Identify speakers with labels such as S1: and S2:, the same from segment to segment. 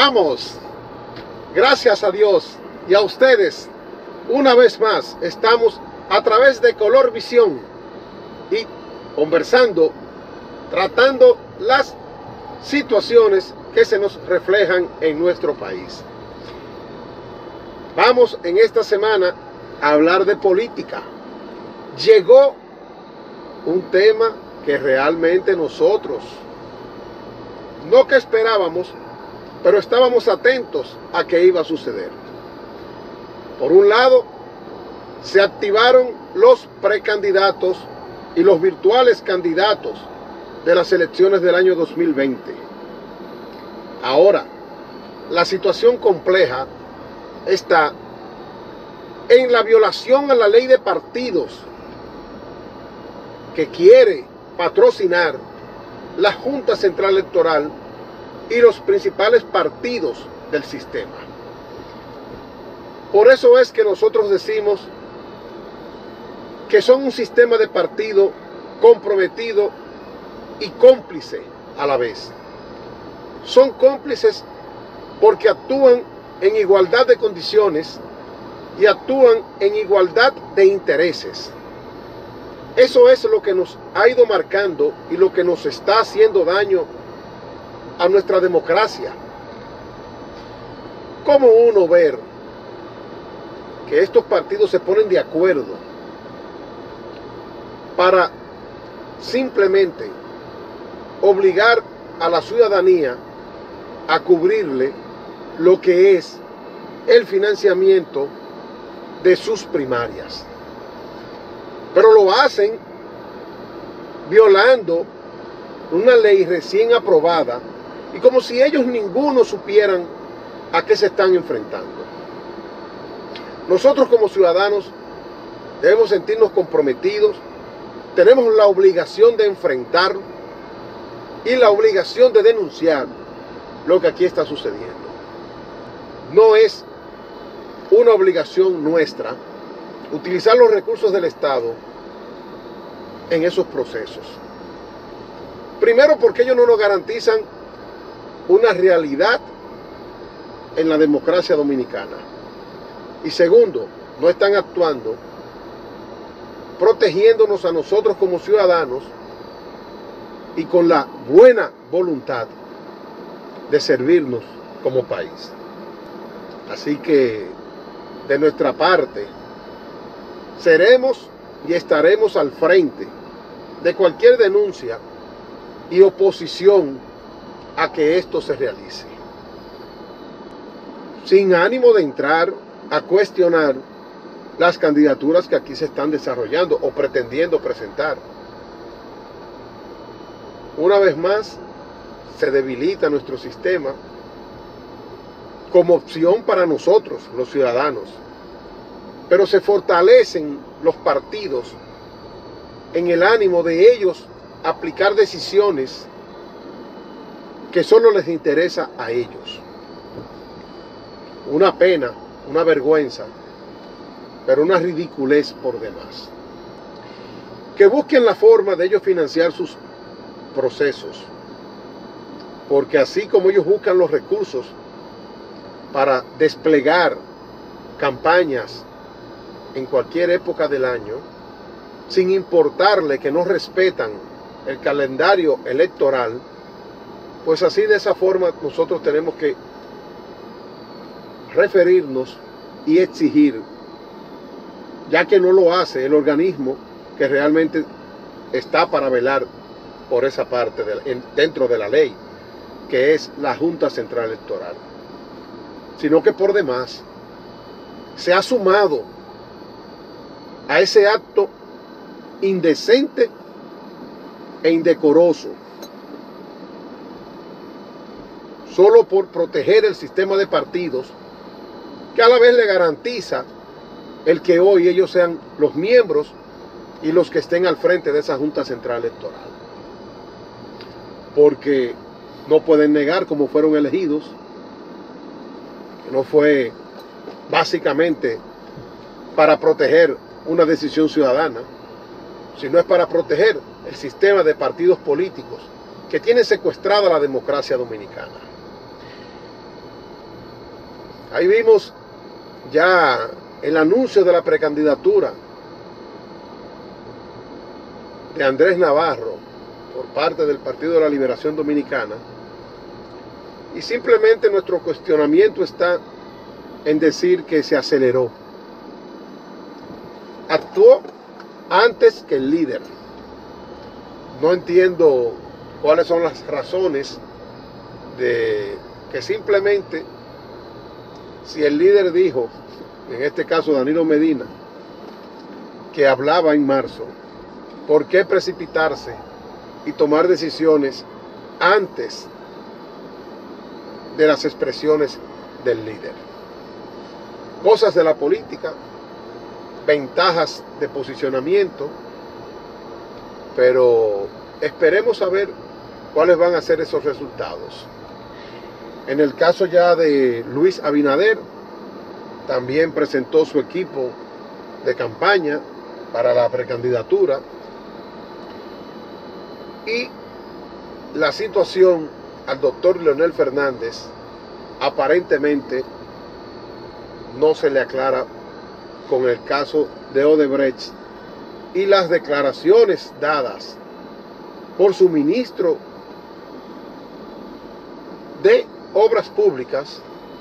S1: Vamos, gracias a Dios y a ustedes, una vez más estamos a través de Color Visión y conversando, tratando las situaciones que se nos reflejan en nuestro país. Vamos en esta semana a hablar de política. Llegó un tema que realmente nosotros, no que esperábamos, pero estábamos atentos a que iba a suceder. Por un lado, se activaron los precandidatos y los virtuales candidatos de las elecciones del año 2020. Ahora, la situación compleja está en la violación a la ley de partidos que quiere patrocinar la Junta Central Electoral y los principales partidos del sistema. Por eso es que nosotros decimos que son un sistema de partido comprometido y cómplice a la vez. Son cómplices porque actúan en igualdad de condiciones y actúan en igualdad de intereses. Eso es lo que nos ha ido marcando y lo que nos está haciendo daño a nuestra democracia. ¿Cómo uno ver que estos partidos se ponen de acuerdo para simplemente obligar a la ciudadanía a cubrirle lo que es el financiamiento de sus primarias? Pero lo hacen violando una ley recién aprobada y como si ellos ninguno supieran a qué se están enfrentando. Nosotros como ciudadanos debemos sentirnos comprometidos, tenemos la obligación de enfrentar y la obligación de denunciar lo que aquí está sucediendo. No es una obligación nuestra utilizar los recursos del Estado en esos procesos. Primero, porque ellos no nos garantizan una realidad en la democracia dominicana. Y segundo, no están actuando protegiéndonos a nosotros como ciudadanos y con la buena voluntad de servirnos como país. Así que, de nuestra parte, seremos y estaremos al frente de cualquier denuncia y oposición a que esto se realice, sin ánimo de entrar a cuestionar las candidaturas que aquí se están desarrollando o pretendiendo presentar. Una vez más, se debilita nuestro sistema como opción para nosotros, los ciudadanos, pero se fortalecen los partidos en el ánimo de ellos aplicar decisiones que solo les interesa a ellos. Una pena, una vergüenza, pero una ridiculez por demás. Que busquen la forma de ellos financiar sus procesos, porque así como ellos buscan los recursos para desplegar campañas en cualquier época del año, sin importarle que no respetan el calendario electoral, pues así de esa forma nosotros tenemos que referirnos y exigir, ya que no lo hace el organismo que realmente está para velar por esa parte dentro de la ley, que es la Junta Central Electoral, sino que por demás se ha sumado a ese acto indecente e indecoroso, solo por proteger el sistema de partidos, que a la vez le garantiza el que hoy ellos sean los miembros y los que estén al frente de esa Junta Central Electoral. Porque no pueden negar cómo fueron elegidos, que no fue básicamente para proteger una decisión ciudadana, sino es para proteger el sistema de partidos políticos que tiene secuestrada la democracia dominicana. Ahí vimos ya el anuncio de la precandidatura de Andrés Navarro por parte del Partido de la Liberación Dominicana, y simplemente nuestro cuestionamiento está en decir que se aceleró. Actuó antes que el líder. No entiendo cuáles son las razones de que simplemente, si el líder dijo, en este caso Danilo Medina, que hablaba en marzo, ¿por qué precipitarse y tomar decisiones antes de las expresiones del líder? Cosas de la política, ventajas de posicionamiento, pero esperemos a ver cuáles van a ser esos resultados. En el caso ya de Luis Abinader, también presentó su equipo de campaña para la precandidatura, y la situación al doctor Leonel Fernández aparentemente no se le aclara con el caso de Odebrecht y las declaraciones dadas por su ministro de Obras Públicas,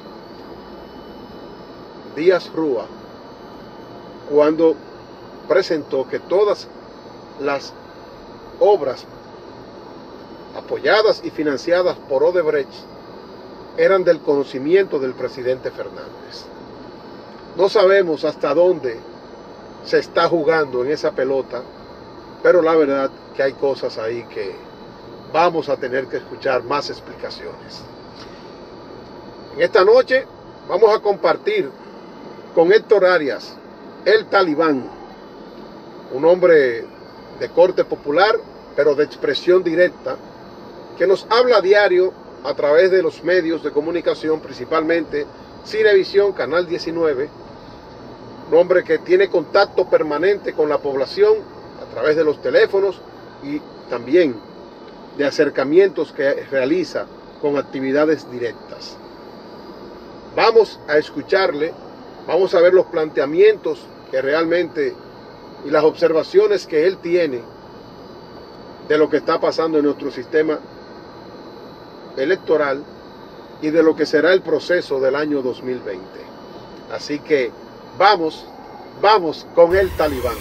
S1: Díaz Rúa, cuando presentó que todas las obras apoyadas y financiadas por Odebrecht eran del conocimiento del presidente Fernández. No sabemos hasta dónde se está jugando en esa pelota, pero la verdad que hay cosas ahí que vamos a tener que escuchar más explicaciones. En esta noche vamos a compartir con Héctor Arias, el Talibán, un hombre de corte popular, pero de expresión directa, que nos habla a diario a través de los medios de comunicación, principalmente Cinevisión, Canal 19, un hombre que tiene contacto permanente con la población a través de los teléfonos y también de acercamientos que realiza con actividades directas. Vamos a escucharle, vamos a ver los planteamientos que realmente y las observaciones que él tiene de lo que está pasando en nuestro sistema electoral y de lo que será el proceso del año 2020. Así que vamos con el Talibán.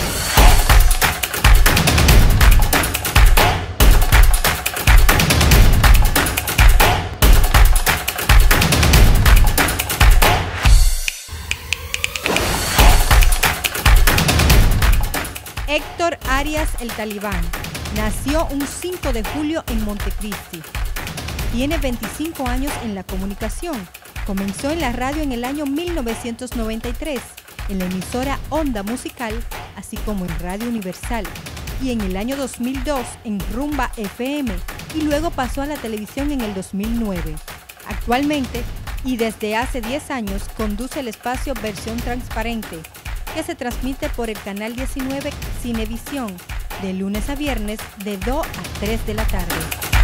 S2: Héctor Arias, el Talibán, nació un 5 de julio en Montecristi. Tiene 25 años en la comunicación. Comenzó en la radio en el año 1993, en la emisora Onda Musical, así como en Radio Universal, y en el año 2002 en Rumba FM, y luego pasó a la televisión en el 2009. Actualmente, y desde hace 10 años, conduce el espacio Versión Transparente, que se transmite por el canal 19 Cinevisión, de lunes a viernes de 2 a 3 de la tarde.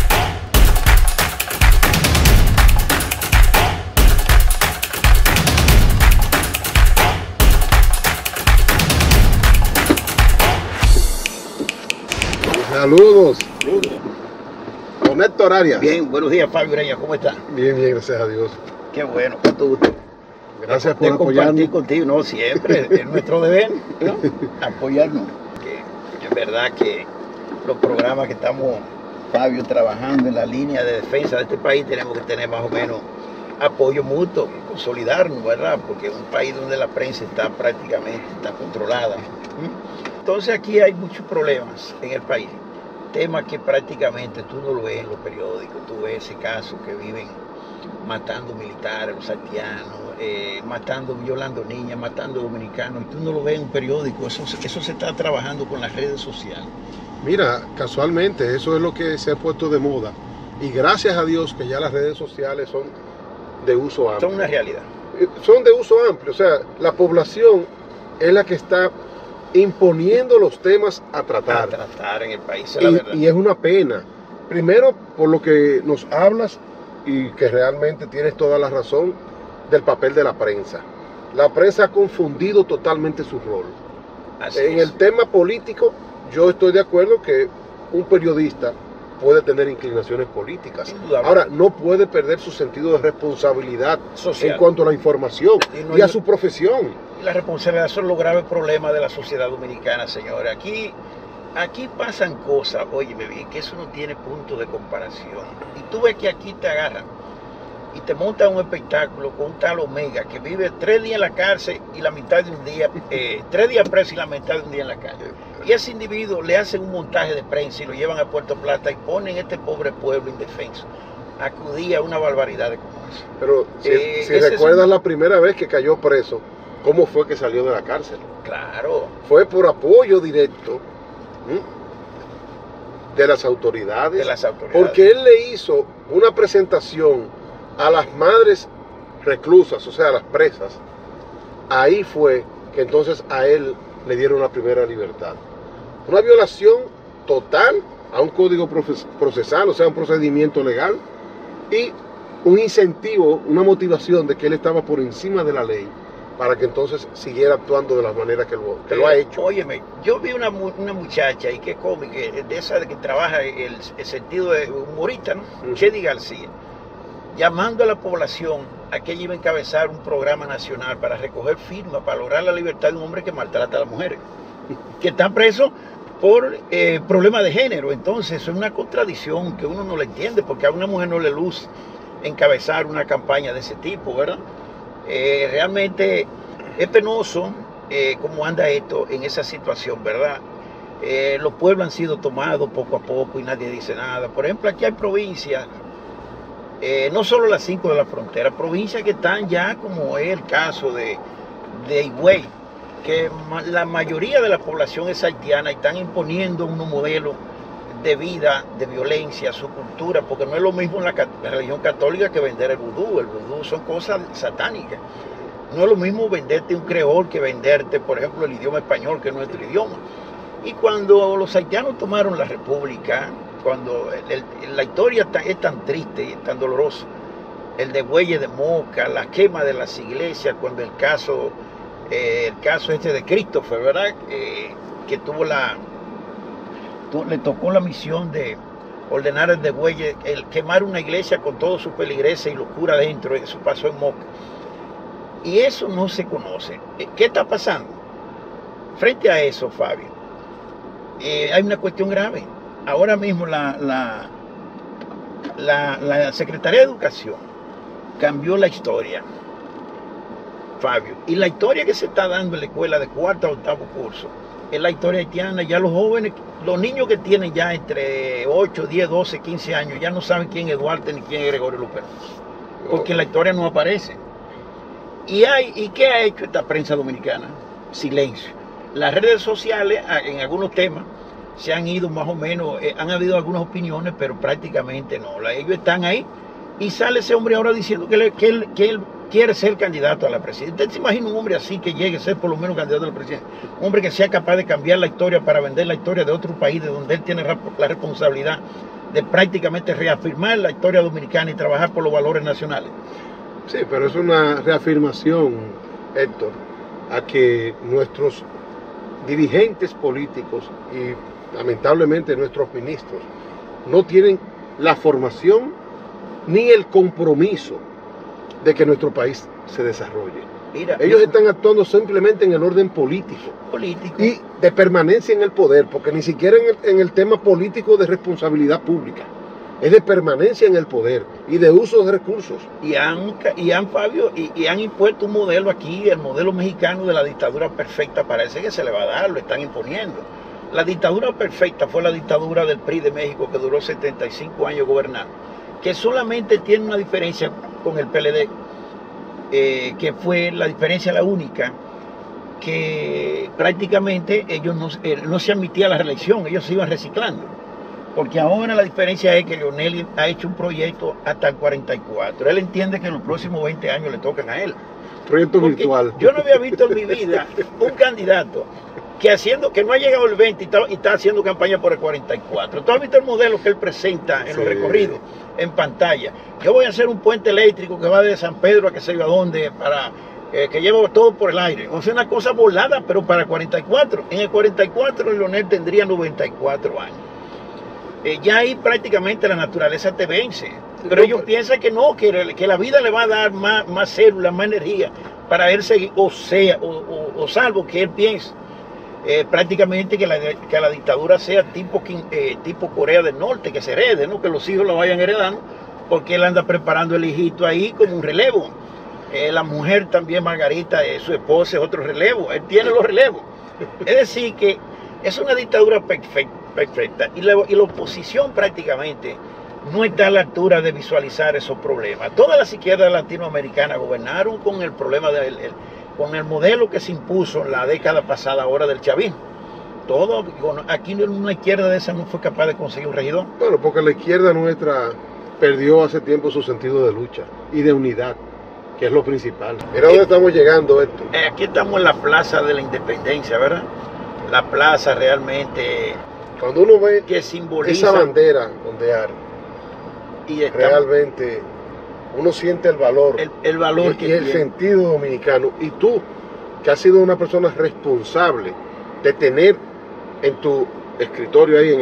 S1: Saludos. Con Héctor Arias.
S3: Bien, buenos días, Fabio Ureña, ¿cómo está?
S1: Bien, gracias a Dios.
S3: Qué bueno, cuánto gusto.
S1: Gracias por
S3: compartir
S1: apoyarnos.
S3: contigo, no, siempre, es nuestro deber, ¿no? Apoyarnos. Que es verdad que los programas que estamos, Fabio, trabajando en la línea de defensa de este país, tenemos que tener más o menos apoyo mutuo, consolidarnos, ¿verdad? Porque es un país donde la prensa está prácticamente controlada. Entonces aquí hay muchos problemas en el país, temas que prácticamente tú no lo ves en los periódicos. Tú ves ese caso que viven matando militares, los haitianos, violando niñas, matando dominicanos, y tú no lo ves en un periódico. Eso se está trabajando con las redes sociales.
S1: Mira, casualmente eso es lo que se ha puesto de moda, y gracias a Dios que ya las redes sociales son de uso amplio.
S3: Son una realidad.
S1: Son de uso amplio, o sea, la población es la que está imponiendo los temas a tratar.
S3: A tratar en el país, es la verdad.
S1: Y es una pena. Primero, por lo que nos hablas, y que realmente tienes toda la razón, del papel de la prensa. La prensa ha confundido totalmente su rol. En el tema político, yo estoy de acuerdo que un periodista puede tener inclinaciones políticas. Ahora, no puede perder su sentido de responsabilidad social en cuanto a la información y a su profesión.
S3: La responsabilidad son los graves problemas de la sociedad dominicana, señores. Aquí pasan cosas, óyeme bien, que eso no tiene punto de comparación. Y tú ves que aquí te agarran y te montan un espectáculo con un tal Omega que vive 3 días en la cárcel y la mitad de un día, 3 días preso y la mitad de un día en la calle. Y a ese individuo le hacen un montaje de prensa y lo llevan a Puerto Plata y ponen a este pobre pueblo indefenso. Acudía a una barbaridad de como eso.
S1: Pero si recuerdas la primera vez que cayó preso, ¿cómo fue que salió de la cárcel?
S3: Claro.
S1: Fue por apoyo directo de las autoridades. Porque él le hizo una presentación a las madres reclusas, o sea, a las presas. Ahí fue que entonces a él le dieron la primera libertad. Una violación total a un código procesal, o sea, un procedimiento legal, y un incentivo, una motivación de que él estaba por encima de la ley para que entonces siguiera actuando de la manera que lo ha hecho.
S3: Óyeme, yo vi una muchacha, y qué cómica, de esa de que trabaja el sentido de humorista, ¿no? Chedi García, llamando a la población a que ella iba a encabezar un programa nacional para recoger firmas, para lograr la libertad de un hombre que maltrata a las mujeres, que están presos por problemas de género. Entonces, eso es una contradicción que uno no le entiende, porque a una mujer no le luce encabezar una campaña de ese tipo, ¿verdad? Realmente es penoso cómo anda esto en esa situación, ¿verdad? Los pueblos han sido tomados poco a poco y nadie dice nada. Por ejemplo, aquí hay provincias, no solo las 5 de la frontera, provincias que están ya, como es el caso de Higüey, que la mayoría de la población es haitiana y están imponiendo unos modelos de vida, de violencia, su cultura, porque no es lo mismo en la religión católica que vender el vudú. El vudú son cosas satánicas. No es lo mismo venderte un creol que venderte, por ejemplo, el idioma español, que es nuestro idioma. Y cuando los haitianos tomaron la república, cuando la historia es tan triste y tan dolorosa, el degüelle de Moca, la quema de las iglesias, cuando el caso este de Christopher, ¿verdad? Que le tocó la misión de ordenar el degüelle, el quemar una iglesia con todos sus feligreses y los curas dentro. Eso pasó en Moca. Y eso no se conoce. ¿Qué está pasando? Frente a eso, Fabio, hay una cuestión grave. Ahora mismo la Secretaría de Educación cambió la historia, Fabio. Y la historia que se está dando en la escuela de 4º a 8º curso es la historia haitiana. Ya los jóvenes, los niños que tienen ya entre 8, 10, 12, 15 años, ya no saben quién es Duarte ni quién es Gregorio Luperón, porque la historia no aparece. ¿Y qué ha hecho esta prensa dominicana? Silencio. Las redes sociales, en algunos temas, se han ido más o menos, han habido algunas opiniones, pero prácticamente no. Ellos están ahí y sale ese hombre ahora diciendo que él quiere ser candidato a la presidencia. ¿Usted se imagina un hombre así que llegue a ser por lo menos candidato a la presidencia? Un hombre que sea capaz de cambiar la historia para vender la historia de otro país, de donde él tiene la responsabilidad de prácticamente reafirmar la historia dominicana y trabajar por los valores nacionales.
S1: Sí, pero es una reafirmación, Héctor, a que nuestros dirigentes políticos y lamentablemente nuestros ministros no tienen la formación ni el compromiso de que nuestro país se desarrolle. Ellos están actuando simplemente en el orden político y de permanencia en el poder, porque ni siquiera en el tema político de responsabilidad pública, es de permanencia en el poder y de uso de recursos.
S3: Y han impuesto un modelo aquí, el modelo mexicano de la dictadura perfecta. Parece que se le va a dar, lo están imponiendo. La dictadura perfecta fue la dictadura del PRI de México, que duró 75 años gobernando, que solamente tiene una diferencia con el PLD, que fue la diferencia la única, que prácticamente ellos no se admitía la reelección, ellos se iban reciclando. Porque ahora la diferencia es que Leonel ha hecho un proyecto hasta el 44. Él entiende que los próximos 20 años le tocan a él.
S1: Proyecto virtual.
S3: Yo no había visto en mi vida un candidato que no ha llegado el 20 y está haciendo campaña por el 44. ¿Tú has visto el modelo que él presenta en los recorridos, en pantalla? Yo voy a hacer un puente eléctrico que va de San Pedro a que sé yo a dónde, para que lleva todo por el aire. O sea, una cosa volada, pero para 44. En el 44 Leonel tendría 94 años. Ya ahí prácticamente la naturaleza te vence. Pero ellos piensan que no, que la vida le va a dar más células, más energía para él seguir, o salvo que él piense prácticamente que la dictadura sea tipo Corea del Norte, que se herede, ¿no? Que los hijos lo vayan heredando, porque él anda preparando el hijito ahí como un relevo. La mujer también, Margarita, su esposa, es otro relevo. Él tiene los relevos. Es decir, que es una dictadura perfecta. Y la oposición prácticamente no está a la altura de visualizar esos problemas. Todas las izquierdas latinoamericanas gobernaron con el problema con el modelo que se impuso en la década pasada ahora del chavismo. Aquí una izquierda de esa no fue capaz de conseguir un regidor.
S1: Bueno, porque la izquierda nuestra perdió hace tiempo su sentido de lucha y de unidad, que es lo principal. Mira dónde estamos llegando, esto.
S3: Aquí estamos en la Plaza de la Independencia, ¿verdad? La plaza realmente,
S1: cuando uno ve
S3: que simboliza
S1: esa bandera ondear, realmente uno siente el valor,
S3: el valor
S1: y el sentido dominicano. Y tú, que has sido una persona responsable de tener en tu escritorio ahí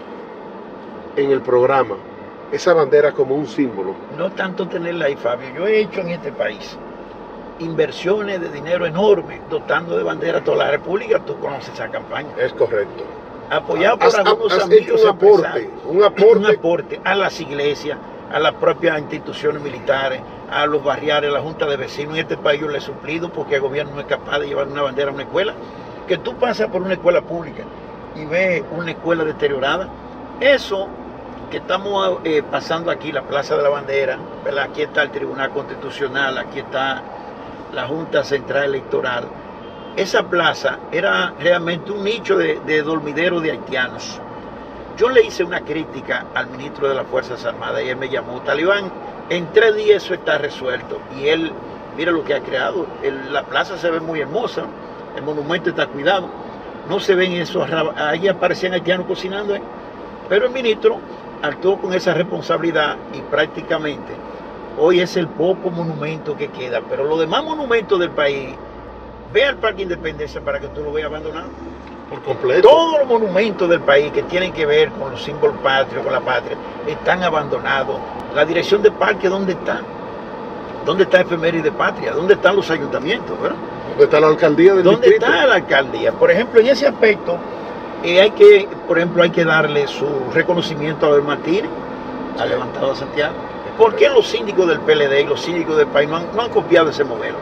S1: en el programa esa bandera como un símbolo.
S3: No tanto tenerla ahí, Fabio. Yo he hecho en este país inversiones de dinero enorme, dotando de bandera a toda la República. Tú conoces esa campaña.
S1: Es correcto.
S3: Apoyado por algunos
S1: has
S3: amigos
S1: hecho un aporte
S3: a las iglesias, a las propias instituciones militares, a los barriales, a la junta de vecinos. En este país yo le he suplido, porque el gobierno no es capaz de llevar una bandera a una escuela. Que tú pasas por una escuela pública y ves una escuela deteriorada. Eso que estamos pasando aquí, la Plaza de la Bandera, ¿verdad? Aquí está el Tribunal Constitucional, aquí está la Junta Central Electoral. Esa plaza era realmente un nicho de dormidero de haitianos. Yo le hice una crítica al ministro de las Fuerzas Armadas y él me llamó: Talibán, en 3 días eso está resuelto. Y él, mira lo que ha creado. La plaza se ve muy hermosa, el monumento está cuidado, no se ven esos, ahí aparecían haitianos cocinando, pero el ministro actuó con esa responsabilidad y prácticamente hoy es el poco monumento que queda. Pero los demás monumentos del país, ve al Parque Independencia para que tú lo veas abandonado.
S1: Por completo.
S3: Todos los monumentos del país que tienen que ver con los símbolos patrios, con la patria, están abandonados. La dirección de parque, ¿dónde está? ¿Dónde está Efeméride Patria? ¿Dónde están los ayuntamientos? ¿Verdad?
S1: ¿Dónde está la alcaldía del
S3: ¿Dónde
S1: distrito?
S3: está la alcaldía? Por ejemplo, en ese aspecto, hay que darle su reconocimiento a Abel Martínez, ha levantado a Santiago. ¿Por qué los síndicos del PLD y los síndicos del país no han copiado ese modelo?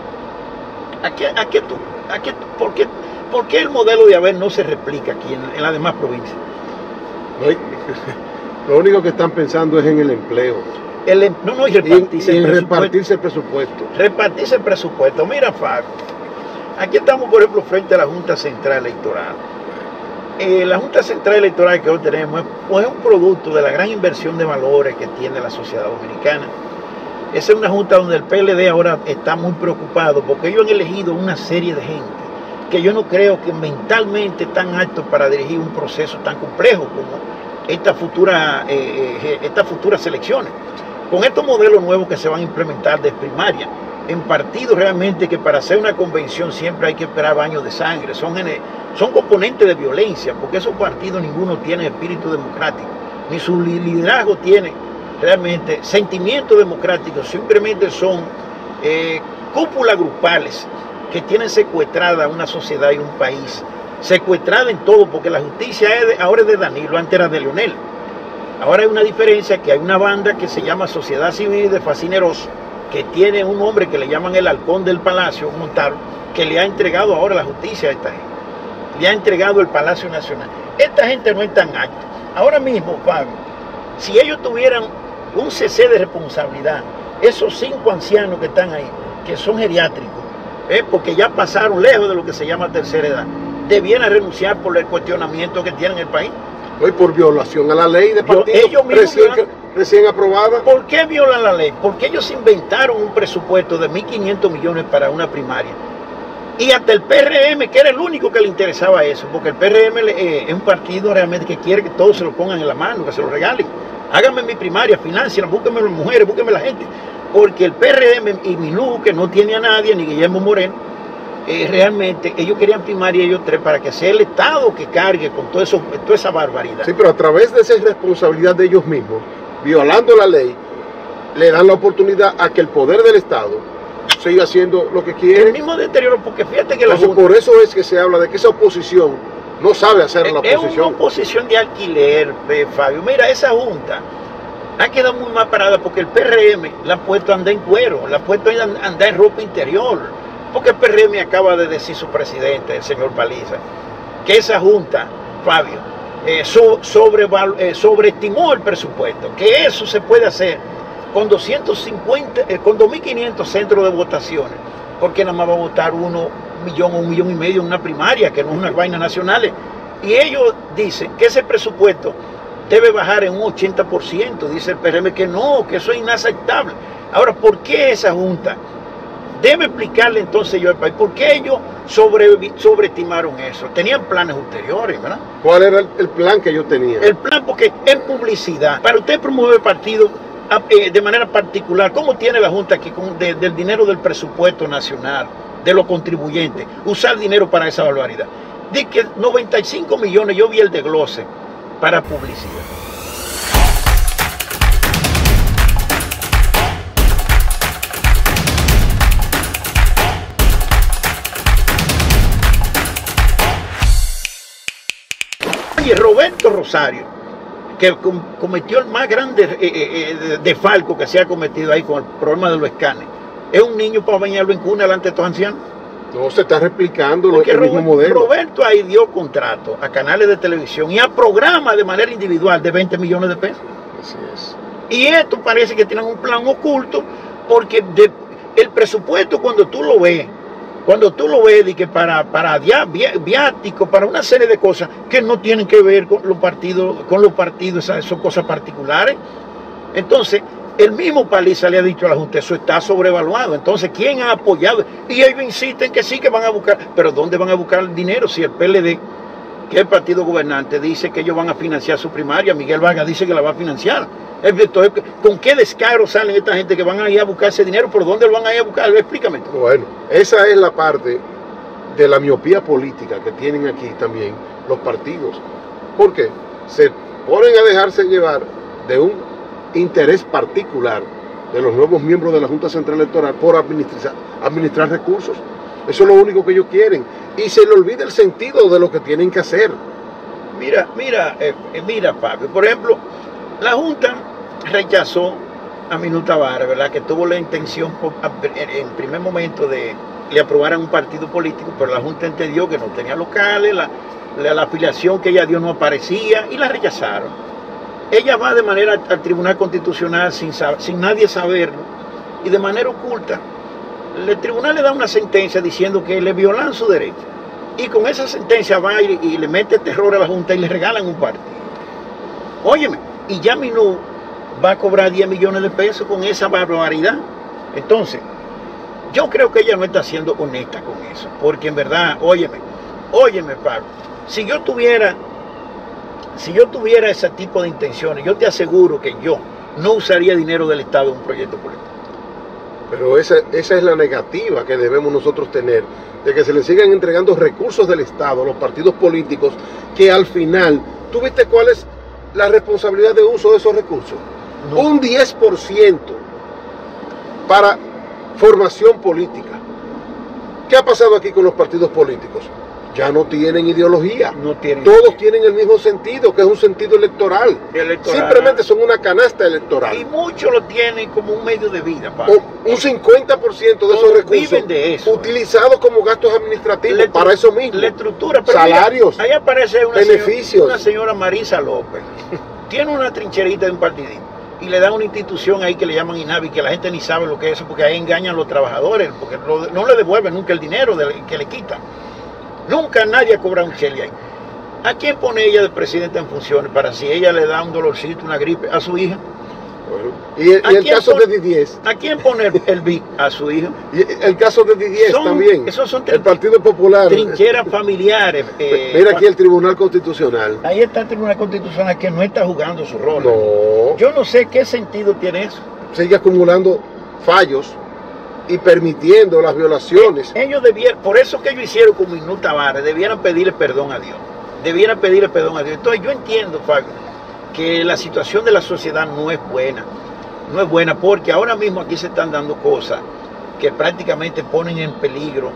S3: ¿Por qué el modelo de Abel no se replica aquí en las demás provincias?
S1: Lo único que están pensando es en el empleo.
S3: Y repartirse
S1: el presupuesto.
S3: Repartirse el presupuesto. Mira, Fabio, aquí estamos, por ejemplo, frente a la Junta Central Electoral. La Junta Central Electoral que hoy tenemos es un producto de la gran inversión de valores que tiene la sociedad dominicana. Esa es una junta donde el PLD ahora está muy preocupado porque ellos han elegido una serie de gente que yo no creo que mentalmente están aptos para dirigir un proceso tan complejo como estas futuras elecciones. Con estos modelos nuevos que se van a implementar de primaria, en partidos realmente que para hacer una convención siempre hay que esperar baños de sangre, son componentes de violencia, porque esos partidos ninguno tiene espíritu democrático, ni su liderazgo tiene realmente sentimientos democráticos, simplemente son cúpulas grupales que tienen secuestrada una sociedad y un país, secuestrada en todo, porque la justicia ahora es de Danilo, antes era de Leonel. Ahora hay una diferencia, que hay una banda que se llama Sociedad Civil de Fascineros, que tiene un hombre que le llaman el halcón del palacio, Montaro, que le ha entregado ahora la justicia a esta gente. Le ha entregado el Palacio Nacional. Esta gente no es tan alta. Ahora mismo, Fabio, si ellos tuvieran un cese de responsabilidad, esos 5 ancianos que están ahí, que son geriátricos, porque ya pasaron lejos de lo que se llama tercera edad, debieran renunciar por el cuestionamiento que tiene en el país.
S1: Hoy por violación a la ley de partido recién aprobada.
S3: ¿Por qué violan la ley? Porque ellos inventaron un presupuesto de 1.500 millones para una primaria. Y hasta el PRM, que era el único que le interesaba eso, porque el PRM es un partido realmente que quiere que todos se lo pongan en la mano, que se lo regalen. Háganme mi primaria, financien, búsquenme las mujeres, búsquenme la gente. Porque el PRM y Milú, que no tiene a nadie, ni Guillermo Moreno, realmente ellos querían primaria ellos tres para que sea el Estado que cargue con toda esa barbaridad.
S1: Sí, pero a través de esa irresponsabilidad de ellos mismos, violando la ley, le dan la oportunidad a que el poder del Estado siga haciendo lo que quiere.
S3: El mismo deterioro, porque fíjate que
S1: Entonces, por eso es que se habla de que esa oposición no sabe hacer la oposición.
S3: Es una oposición de alquiler, Fabio. Mira, esa junta ha quedado muy mal parada porque el PRM la ha puesto a andar en cuero, la ha puesto a andar en ropa interior. Porque el PRM acaba de decir su presidente, el señor Paliza, que esa junta, Fabio, sobreestimó el presupuesto, que eso se puede hacer con 2.500 centros de votaciones, porque nada más va a votar 1 millón o 1,5 millones en una primaria, que no es una vaina nacional. Y ellos dicen que ese presupuesto debe bajar en un 80%, dice el PRM que no, que eso es inaceptable. Ahora, ¿por qué esa junta? Debe explicarle entonces yo al país, ¿por qué ellos sobreestimaron eso? Tenían planes ulteriores, ¿verdad?
S1: ¿Cuál era el plan que ellos tenían?
S3: El plan, porque es publicidad. Para usted promover partidos de manera particular, ¿cómo tiene la Junta aquí del dinero del presupuesto nacional, de los contribuyentes, usar dinero para esa barbaridad? Dice que 95 millones, yo vi el desglose para publicidad. Oye, Roberto Rosario, que cometió el más grande defalco que se ha cometido ahí con el problema de los escáneres, es un niño para bañarlo en cuna delante de estos ancianos.
S1: No, se está replicando
S3: porque
S1: el mismo modelo.
S3: Roberto ahí dio contrato a canales de televisión y a programas de manera individual de 20 millones de pesos.
S1: Así es.
S3: Y esto parece que tienen un plan oculto, porque el presupuesto cuando tú lo ves de que para viáticos, para una serie de cosas que no tienen que ver con los partidos, esas son cosas particulares. Entonces, el mismo Paliza le ha dicho a la Junta, eso está sobrevaluado. Entonces, ¿quién ha apoyado? Y ellos insisten que sí, que van a buscar. Pero ¿dónde van a buscar el dinero si el PLD, que es el partido gobernante, dice que ellos van a financiar su primaria? Miguel Vargas dice que la va a financiar. Entonces, ¿con qué descaro salen esta gente que van a ir a buscar ese dinero? ¿Por dónde lo van a ir a buscar? Explícame.
S1: Bueno, esa es la parte de la miopía política que tienen aquí también los partidos. Porque se ponen a dejarse llevar de un interés particular de los nuevos miembros de la Junta Central Electoral por administrar recursos. Eso es lo único que ellos quieren. Y se le olvida el sentido de lo que tienen que hacer.
S3: Mira, Fabio, por ejemplo, la Junta rechazó a Milú Tavares, ¿verdad? Que tuvo la intención en primer momento de le aprobaran un partido político, pero la Junta entendió que no tenía locales, la afiliación que ella dio no aparecía y la rechazaron. Ella va de manera al Tribunal Constitucional sin nadie saberlo y de manera oculta. El tribunal le da una sentencia diciendo que le violan su derecho. Y con esa sentencia va y le mete terror a la Junta y le regalan un partido. Óyeme, y ya Milú va a cobrar 10 millones de pesos con esa barbaridad. Entonces, yo creo que ella no está siendo honesta con eso. Porque en verdad, óyeme, Pablo, si yo tuviera ese tipo de intenciones, yo te aseguro que yo no usaría dinero del Estado en un proyecto político.
S1: Pero esa es la negativa que debemos nosotros tener, de que se le sigan entregando recursos del Estado a los partidos políticos, que al final, ¿tú viste cuál es la responsabilidad de uso de esos recursos? No. Un 10% para formación política. ¿Qué ha pasado aquí con los partidos políticos? Ya no tienen ideología. Todos tienen el mismo sentido, que es un sentido electoral. Simplemente son una canasta electoral.
S3: Y muchos lo tienen como un medio de vida, Pablo.
S1: Un 50% de esos recursos de eso, utilizados como gastos administrativos para eso mismo.
S3: La estructura,
S1: salarios,
S3: mira, ahí aparece
S1: beneficios.
S3: Una señora Marisa López. Tiene una trincherita de un partidito. Y le dan una institución ahí que le llaman INAVI, que la gente ni sabe lo que es eso, porque ahí engañan a los trabajadores, porque no le devuelven nunca el dinero que le quitan. Nunca nadie ha cobrado un chele ahí. ¿A quién pone ella de presidenta en funciones para si ella le da un dolorcito, una gripe a su hija?
S1: Bueno, y el caso de Didier.
S3: ¿A quién pone el BIC? A su hijo.
S1: Y el caso de Didier también.
S3: Esos son
S1: el Partido Popular.
S3: Trincheras familiares.
S1: Mira aquí el Tribunal Constitucional.
S3: Ahí está el Tribunal Constitucional que no está jugando su rol.
S1: No.
S3: Yo no sé qué sentido tiene eso.
S1: Sigue acumulando fallos y permitiendo las violaciones.
S3: Ellos debieran, por eso que ellos hicieron con Minú Tavares, debieran pedirle perdón a Dios. Debieran pedirle perdón a Dios. Entonces yo entiendo, Fabio, que la situación de la sociedad no es buena. No es buena porque ahora mismo aquí se están dando cosas que prácticamente ponen en peligro,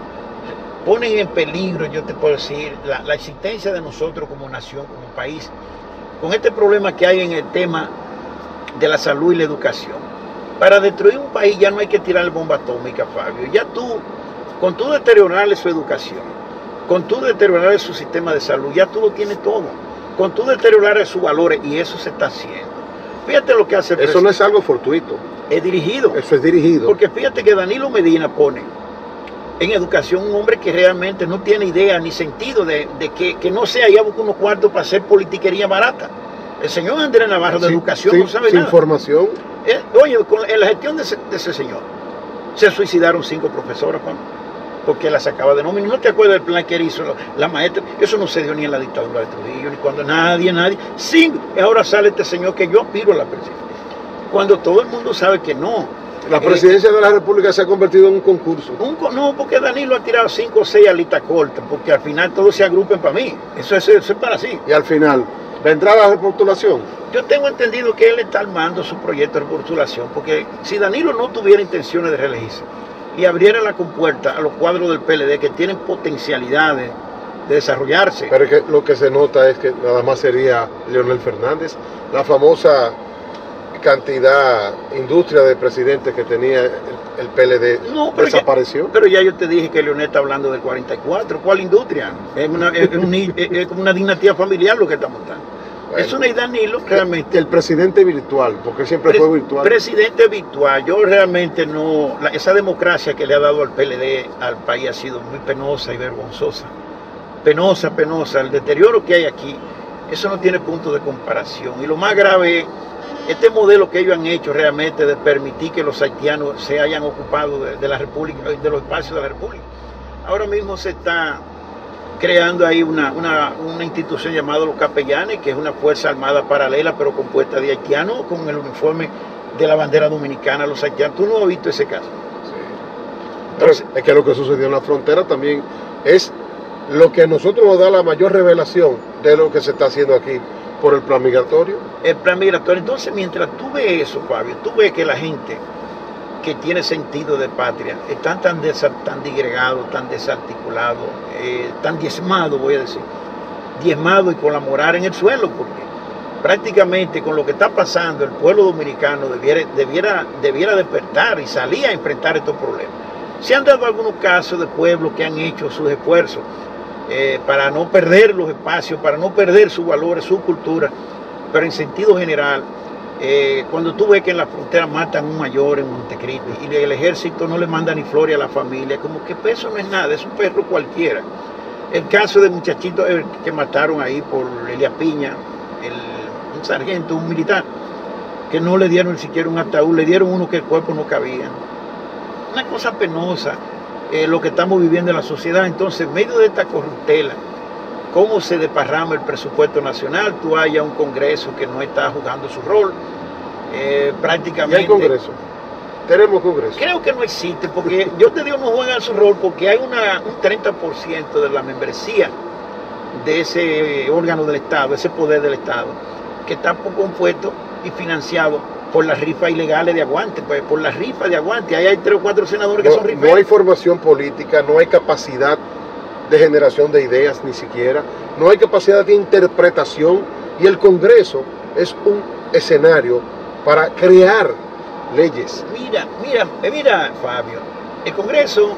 S3: yo te puedo decir, la existencia de nosotros como nación, como país, con este problema que hay en el tema de la salud y la educación. Para destruir un país ya no hay que tirar bomba atómica, Fabio. Ya tú, con tú deteriorarle su educación, con tú deteriorarle su sistema de salud, ya tú lo tienes todo. Con tú deteriorarle sus valores, y eso se está haciendo. Fíjate lo que hace el
S1: presidente. Eso no es algo fortuito.
S3: Es dirigido.
S1: Eso es dirigido.
S3: Porque fíjate que Danilo Medina pone en educación un hombre que realmente no tiene idea ni sentido de que no sea ya buscar unos cuartos para hacer politiquería barata. El señor Andrés Navarro de educación no sabe nada.
S1: Información.
S3: Oye, en la gestión de ese señor se suicidaron 5 profesoras, Juan, porque la sacaba de nómina. ¿No te acuerdas del plan que él hizo la maestra? Eso no se dio ni en la dictadura de Trujillo, ni cuando nadie. Sí, ahora sale este señor que yo aspiro a la presidencia. Cuando todo el mundo sabe que no.
S1: La presidencia de la República se ha convertido en un concurso.
S3: No, porque Danilo ha tirado 5 o 6 alitas cortas, porque al final todos se agrupen para mí. Eso es para sí.
S1: Y al final, ¿vendrá la repostulación?
S3: Yo tengo entendido que él está armando su proyecto de repostulación, porque si Danilo no tuviera intenciones de reelegirse y abriera la compuerta a los cuadros del PLD que tienen potencialidades de desarrollarse.
S1: Pero es que lo que se nota es que nada más sería Leonel Fernández, la famosa industria de presidentes que tenía el PLD desapareció.
S3: Pero ya yo te dije que Leonel está hablando del 44. ¿Cuál industria? Es como una dinastía familiar lo que está montando. Bueno, eso no es Danilo realmente.
S1: El presidente virtual, porque siempre fue virtual.
S3: Presidente virtual. Yo realmente no. Esa democracia que le ha dado al PLD al país ha sido muy penosa y vergonzosa. Penosa. El deterioro que hay aquí, eso no tiene punto de comparación. Y lo más grave es este modelo que ellos han hecho realmente de permitir que los haitianos se hayan ocupado de la República, de los espacios de la República. Ahora mismo se está creando ahí una institución llamada los capellanes, que es una fuerza armada paralela, pero compuesta de haitianos con el uniforme de la bandera dominicana, los haitianos. ¿Tú no has visto ese caso?
S1: Sí. Entonces, es que lo que sucedió en la frontera también es lo que a nosotros nos da la mayor revelación de lo que se está haciendo aquí por el plan migratorio.
S3: El plan migratorio. Entonces, mientras tú ves eso, Fabio, tú ves que la gente que tiene sentido de patria están tan disgregados, tan desarticulados, tan diezmados, voy a decir, diezmados y con la moral en el suelo, porque prácticamente con lo que está pasando el pueblo dominicano debiera despertar y salir a enfrentar estos problemas. Se han dado algunos casos de pueblos que han hecho sus esfuerzos para no perder los espacios, para no perder sus valores, su cultura, pero en sentido general, cuando tú ves que en la frontera matan a un mayor en Montecristi y el ejército no le manda ni flores a la familia, como que eso no es nada, es un perro cualquiera. El caso de muchachitos que mataron ahí por Elia Piña, un sargento, un militar, que no le dieron ni siquiera un ataúd, le dieron uno que el cuerpo no cabía. Una cosa penosa. Lo que estamos viviendo en la sociedad. Entonces, en medio de esta corruptela, cómo se desparrama el presupuesto nacional, tú hayas un Congreso que no está jugando su rol, prácticamente.
S1: ¿Y hay Congreso? ¿Tenemos Congreso?
S3: Creo que no existe, porque yo te digo no juegan su rol, porque hay un 30% de la membresía de ese órgano del Estado, ese poder del Estado, que está compuesto y financiado por las rifas ilegales de aguante, pues por las rifas de aguante. Ahí hay 3 o 4 senadores que son rifas.
S1: No hay formación política, no hay capacidad de generación de ideas ni siquiera, no hay capacidad de interpretación, y el Congreso es un escenario para crear leyes.
S3: Mira, Fabio, el Congreso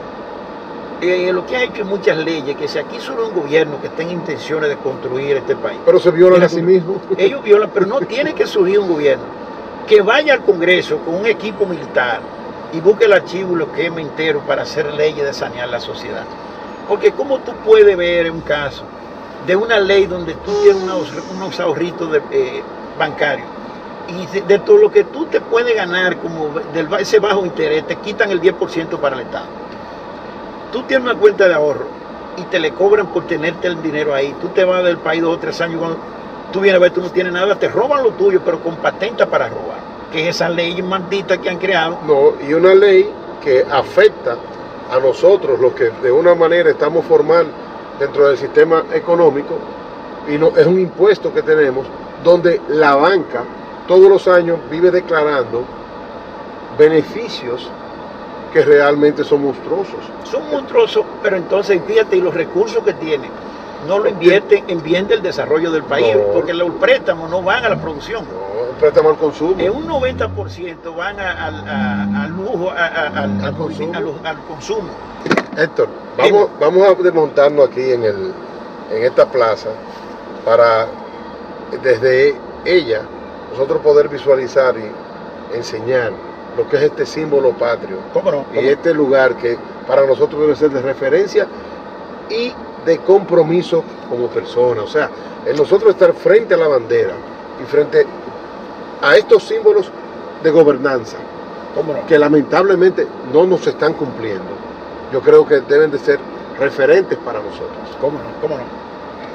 S3: lo que ha hecho es muchas leyes, que si aquí solo un gobierno que tenga intenciones de construir este país.
S1: Pero se violan a sí mismos.
S3: Ellos violan, pero no tiene que surgir un gobierno que vaya al Congreso con un equipo militar y busque el archivo y lo queme entero para hacer leyes de sanear la sociedad. Porque como tú puedes ver en un caso, de una ley donde tú tienes unos ahorritos bancarios Y de todo lo que tú te puedes ganar, como ese bajo interés, te quitan el 10% para el Estado. Tú tienes una cuenta de ahorro y te le cobran por tenerte el dinero ahí. Tú te vas del país 2 o 3 años, cuando tú vienes a ver, tú no tienes nada, te roban lo tuyo, pero con patenta para robar. Que es esa ley maldita que han creado.
S1: No, y una ley que afecta a nosotros, los que de una manera estamos formal dentro del sistema económico, y no, es un impuesto que tenemos, donde la banca todos los años vive declarando beneficios que realmente son monstruosos.
S3: Son monstruosos, pero entonces fíjate, y los recursos que tienen, no lo invierten en bien del desarrollo del país,
S1: No.
S3: porque los préstamos no van a la producción.
S1: No, un préstamo al consumo.
S3: En un 90% van al lujo, al consumo.
S1: Héctor, vamos a desmontarnos aquí en esta plaza para desde ella nosotros poder visualizar y enseñar lo que es este símbolo patrio.
S3: ¿Cómo no?
S1: Y este lugar que para nosotros debe ser de referencia y de compromiso como persona. O sea, en nosotros estar frente a la bandera y frente a estos símbolos de gobernanza,
S3: ¿Cómo no?
S1: que lamentablemente no nos están cumpliendo. Yo creo que deben de ser referentes para nosotros.
S3: ¿Cómo no? ¿Cómo no?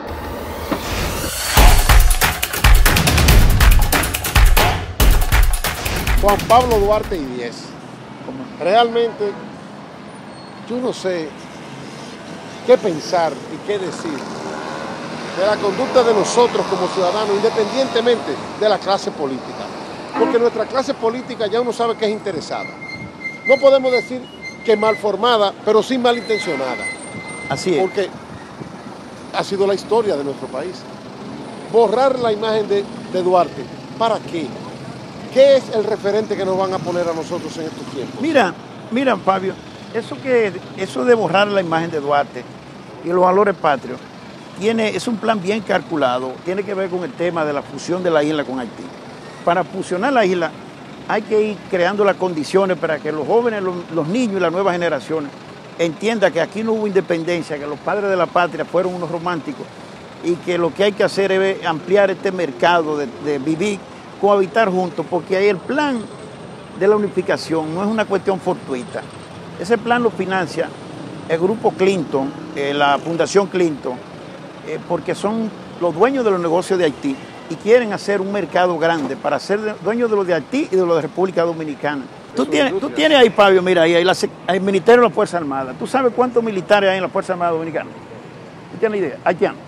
S1: Juan Pablo Duarte y 10. Realmente yo no sé qué pensar y qué decir de la conducta de nosotros como ciudadanos, independientemente de la clase política. Porque nuestra clase política ya uno sabe que es interesada. No podemos decir que mal formada, pero sí malintencionada.
S3: Así es.
S1: Porque ha sido la historia de nuestro país. Borrar la imagen de Duarte, ¿para qué? ¿Qué es el referente que nos van a poner a nosotros en estos tiempos?
S3: Mira, Fabio, eso de borrar la imagen de Duarte y los valores patrios, es un plan bien calculado, tiene que ver con el tema de la fusión de la isla con Haití. Para fusionar la isla hay que ir creando las condiciones para que los jóvenes, los niños y las nuevas generaciones entiendan que aquí no hubo independencia, que los padres de la patria fueron unos románticos y que lo que hay que hacer es ampliar este mercado de vivir, cohabitar juntos, porque ahí el plan de la unificación no es una cuestión fortuita. Ese plan lo financia el grupo Clinton, la Fundación Clinton, porque son los dueños de los negocios de Haití y quieren hacer un mercado grande para ser dueños de los de Haití y de los de República Dominicana. Tú tienes ahí, Fabio, mira, ahí el Ministerio de la Fuerza Armada. ¿Tú sabes cuántos militares hay en la Fuerza Armada Dominicana? ¿Tú tienes idea? ¿Haitianos?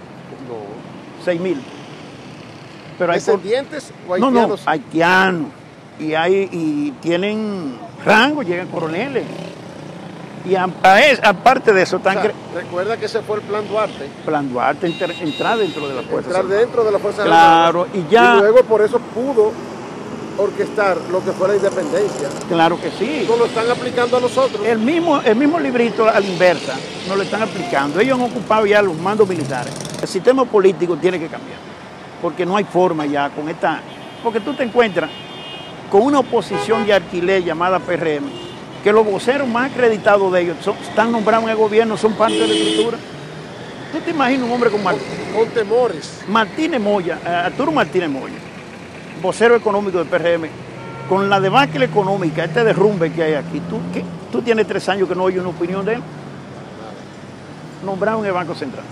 S1: No.
S3: 6,000. Pero
S1: ¿Descendientes o haitianos?
S3: No, haitianos. Y tienen rango, llegan coroneles. Y aparte de eso,
S1: recuerda que ese fue el plan Duarte.
S3: Plan Duarte, entrar dentro de la Fuerza
S1: Entrar dentro de la Fuerza
S3: Armada. Claro, y ya.
S1: Y luego por eso pudo orquestar lo que fue la independencia.
S3: Claro que sí.
S1: Nos lo están aplicando a nosotros.
S3: El mismo librito a la inversa nos lo están aplicando. Ellos han ocupado ya los mandos militares. El sistema político tiene que cambiar. Porque no hay forma ya con esta. Porque tú te encuentras con una oposición de alquiler llamada PRM, que los voceros más acreditados de ellos están nombrados en el gobierno, son parte de la estructura. ¿Tú te imaginas un hombre con
S1: temores?
S3: Martínez Moya, Arturo Martínez Moya, vocero económico del PRM, con la debacle económica, este derrumbe que hay aquí, ¿tú tienes 3 años que no oyes una opinión de él? Nombrado en el Banco Central.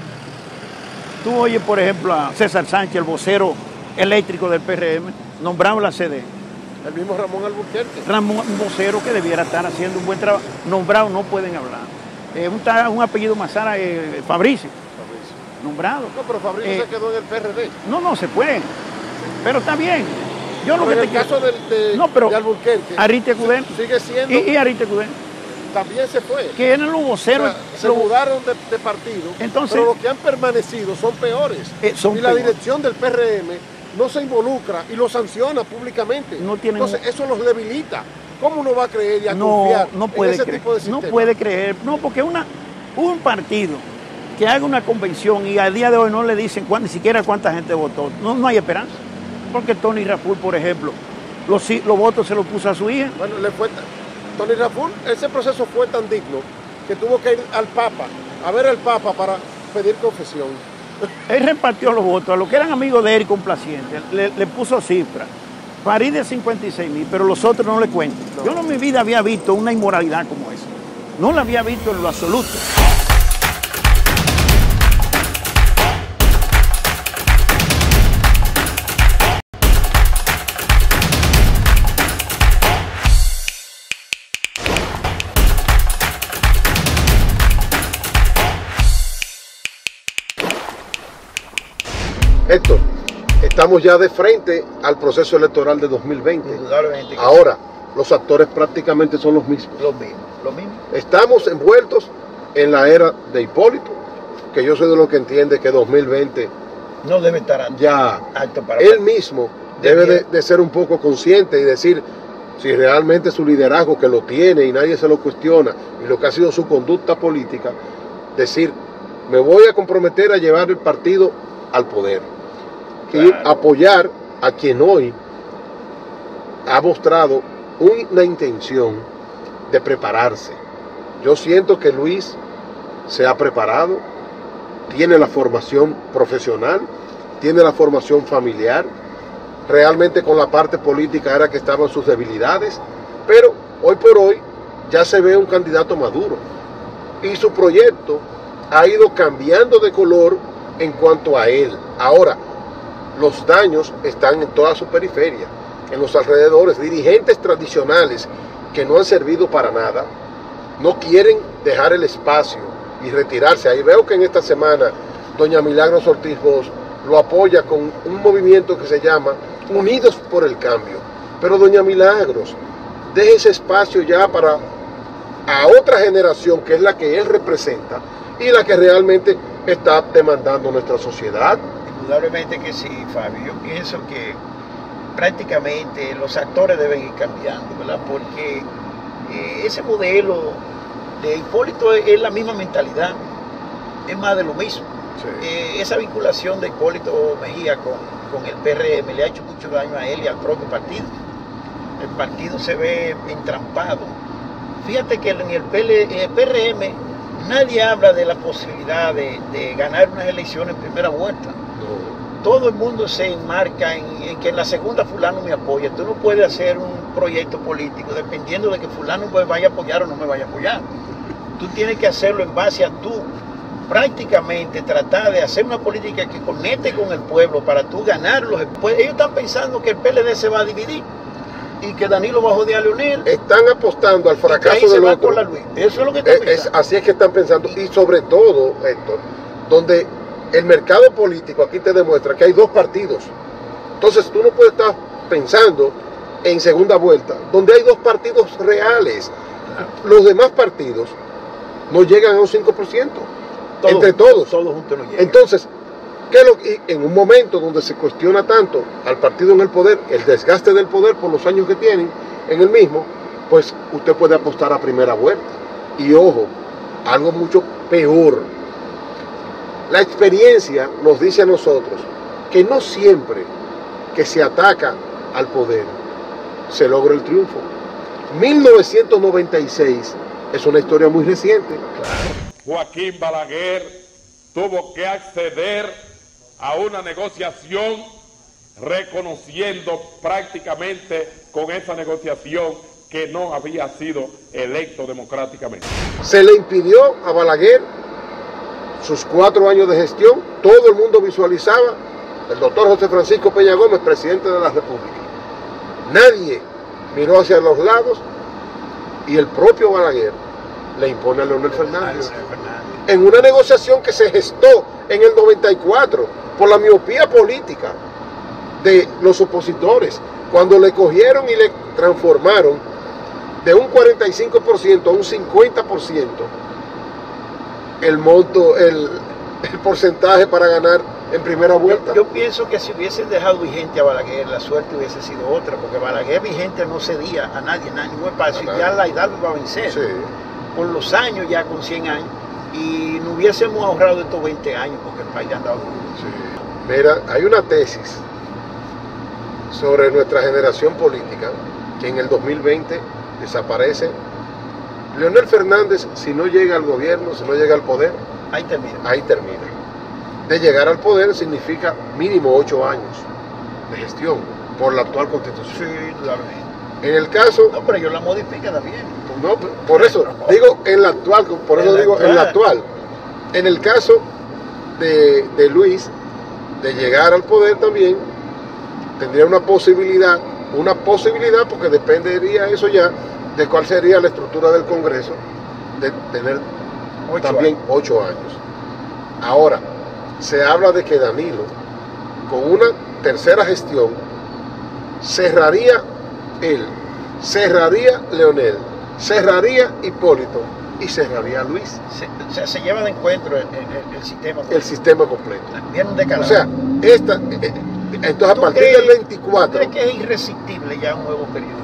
S3: Tú oyes, por ejemplo, a César Sánchez, el vocero eléctrico del PRM, nombrado en la CD.
S1: El mismo Ramón Alburquerque.
S3: Un vocero que debiera estar haciendo un buen trabajo. Nombrado no pueden hablar. Un apellido Mazara, Fabricio. Nombrado.
S1: No, pero Fabricio se quedó en el PRD.
S3: No se puede. Pero está bien. Yo
S1: pero
S3: lo que
S1: en el caso de Alburquerque.
S3: Arite Cudén.
S1: Sigue siendo.
S3: Y Arite Cudén.
S1: También se fue.
S3: Que eran los voceros.
S1: O sea, se mudaron de partido.
S3: Entonces,
S1: pero los que han permanecido son peores. La dirección del PRM no se involucra y lo sanciona públicamente. Entonces eso los debilita. ¿Cómo uno va a creer y a confiar en ese tipo de sistema?
S3: No puede creer. No, porque un partido que haga una convención y al día de hoy no le dicen ni siquiera cuánta gente votó, no hay esperanza. Porque Tony Raful, por ejemplo, los votos se los puso a su hija.
S1: Bueno, Tony Raful, ese proceso fue tan digno que tuvo que ir al Papa, a ver al Papa para pedir confesión.
S3: Él repartió los votos a los que eran amigos de él complacientes, le puso cifras. París de 56.000, pero los otros no le cuento. No. Yo en mi vida había visto una inmoralidad como esa. No la había visto en lo absoluto.
S1: Héctor, estamos ya de frente al proceso electoral de 2020.
S3: Indudablemente.
S1: Ahora, los actores prácticamente son los mismos.
S3: Lo mismo.
S1: Estamos envueltos en la era de Hipólito, que yo soy de los que entiende que 2020
S3: no debe estar
S1: ya
S3: alto para
S1: él mismo debe de ser un poco consciente y decir si realmente su liderazgo, que lo tiene y nadie se lo cuestiona, y lo que ha sido su conducta política, decir, me voy a comprometer a llevar el partido al poder. Claro. Y apoyar a quien hoy ha mostrado una intención de prepararse. Yo siento que Luis se ha preparado, tiene la formación profesional, tiene la formación familiar, realmente con la parte política era que estaban sus debilidades, pero hoy por hoy ya se ve un candidato maduro y su proyecto ha ido cambiando de color en cuanto a él. Ahora, los daños están en toda su periferia, en los alrededores. Dirigentes tradicionales que no han servido para nada, no quieren dejar el espacio y retirarse. Ahí veo que en esta semana doña Milagros Ortiz Bosch lo apoya con un movimiento que se llama Unidos por el Cambio. Pero doña Milagros, deje ese espacio ya para a otra generación que es la que él representa y la que realmente está demandando nuestra sociedad.
S3: Indudablemente que sí, Fabio. Yo pienso que prácticamente los actores deben ir cambiando, ¿verdad? Porque ese modelo de Hipólito es la misma mentalidad, es más de lo mismo. Sí. Esa vinculación de Hipólito Mejía con el PRM le ha hecho mucho daño a él y al propio partido. El partido se ve entrampado. Fíjate que en el PRM nadie habla de la posibilidad de ganar unas elecciones en primera vuelta. Todo el mundo se enmarca en que en la segunda fulano me apoya. Tú no puedes hacer un proyecto político dependiendo de que fulano me vaya a apoyar o no me vaya a apoyar. Tú tienes que hacerlo en base a tú prácticamente tratar de hacer una política que conecte con el pueblo para tú ganarlos. Pues ellos están pensando que el PLD se va a dividir y que Danilo va a joder a Leonel.
S1: Están apostando al fracaso del otro.
S3: Con la Luis. Eso es lo que están pensando.
S1: Así es que están pensando. Y sobre todo, Héctor, donde el mercado político aquí te demuestra que hay dos partidos. Entonces tú no puedes estar pensando en segunda vuelta, donde hay dos partidos reales. Los demás partidos no llegan a un 5%. Entre todos.
S3: Todos juntos no llegan.
S1: Entonces, en un momento donde se cuestiona tanto al partido en el poder, el desgaste del poder por los años que tienen en el mismo, pues usted puede apostar a primera vuelta. Y ojo, algo mucho peor. La experiencia nos dice a nosotros que no siempre que se ataca al poder se logra el triunfo. 1996 es una historia muy reciente.
S4: Joaquín Balaguer tuvo que acceder a una negociación reconociendo prácticamente con esa negociación que no había sido electo democráticamente.
S1: Se le impidió a Balaguer sus 4 años de gestión. Todo el mundo visualizaba el doctor José Francisco Peña Gómez, presidente de la República. Nadie miró hacia los lados y el propio Balaguer le impone a Leonel Fernández en una negociación que se gestó en el 94 por la miopía política de los opositores, cuando le cogieron y le transformaron de un 45% a un 50% el monto, el porcentaje para ganar en primera vuelta.
S3: Yo pienso que si hubiesen dejado vigente a Balaguer, la suerte hubiese sido otra, porque Balaguer vigente no cedía a nadie, en ningún espacio, ya la edad lo va a vencer. Sí. Con los años, ya con 100 años, y no hubiésemos ahorrado estos 20 años, porque el país ha andado duro.
S1: Sí. Mira, hay una tesis sobre nuestra generación política, que en el 2020 desaparece. Leonel Fernández, si no llega al gobierno, si no llega al poder,
S3: ahí termina.
S1: Ahí termina. de llegar al poder significa mínimo 8 años de gestión por la actual constitución.
S3: Sí, indudablemente.
S1: En el caso...
S3: No, pero ellos la modifican también.
S1: No, por eso digo en la actual, por eso digo en la actual. En el caso de Luis, de llegar al poder también, tendría una posibilidad porque dependería eso ya de cuál sería la estructura del Congreso, de tener también 8 años. Ahora, se habla de que Danilo, con una tercera gestión, cerraría él, cerraría Leonel, cerraría Hipólito y cerraría Luis.
S3: O sea, se lleva de encuentro el sistema completo.
S1: El sistema completo.
S3: Viene un decalado.
S1: O sea, entonces a partir del 24...
S3: ¿Tú crees que es irresistible ya un nuevo periodo,